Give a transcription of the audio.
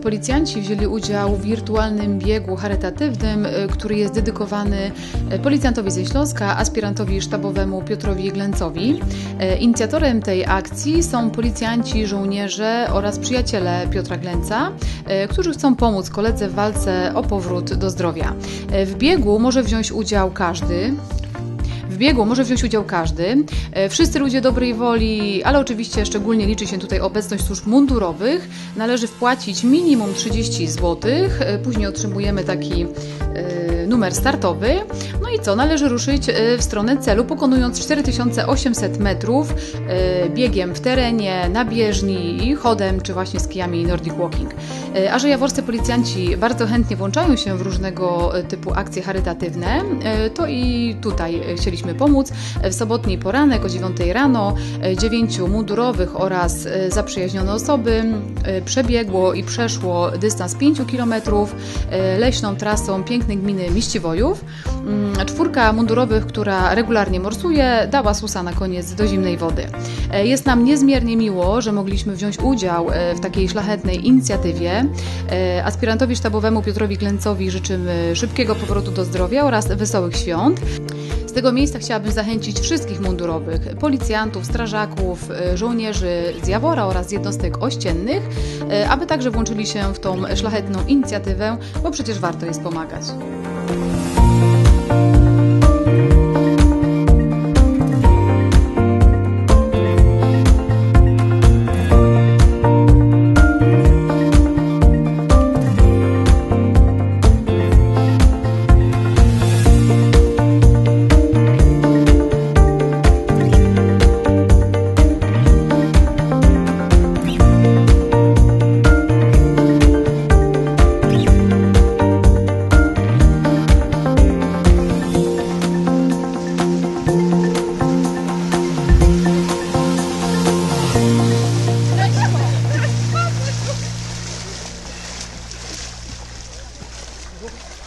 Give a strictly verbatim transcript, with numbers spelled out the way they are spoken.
Policjanci wzięli udział w wirtualnym biegu charytatywnym, który jest dedykowany policjantowi ze Śląska, aspirantowi sztabowemu Piotrowi Glęcowi. Inicjatorem tej akcji są policjanci, żołnierze oraz przyjaciele Piotra Glęca, którzy chcą pomóc koledze w walce o powrót do zdrowia. W biegu może wziąć udział każdy. W biegu może wziąć udział każdy, wszyscy ludzie dobrej woli, ale oczywiście szczególnie liczy się tutaj obecność służb mundurowych. Należy wpłacić minimum trzydzieści złotych, później otrzymujemy taki numer startowy. No i co? Należy ruszyć w stronę celu, pokonując cztery tysiące osiemset metrów biegiem w terenie, na bieżni i chodem, czy właśnie z kijami Nordic Walking. A że jaworscy policjanci bardzo chętnie włączają się w różnego typu akcje charytatywne, to i tutaj chcieliśmy pomóc. W sobotni poranek o dziewiątej rano dziewięciu mundurowych oraz zaprzyjaźnione osoby przebiegło i przeszło dystans pięciu kilometrów leśną trasą pięknej gminy Miściwojów. Czwórka mundurowych, która regularnie morsuje, dała susa na koniec do zimnej wody. Jest nam niezmiernie miło, że mogliśmy wziąć udział w takiej szlachetnej inicjatywie. Aspirantowi sztabowemu Piotrowi Glęcowi życzymy szybkiego powrotu do zdrowia oraz wesołych świąt. Z tego miejsca chciałabym zachęcić wszystkich mundurowych, policjantów, strażaków, żołnierzy z Jawora oraz z jednostek ościennych, aby także włączyli się w tą szlachetną inicjatywę, bo przecież warto jest pomagać. Thank you.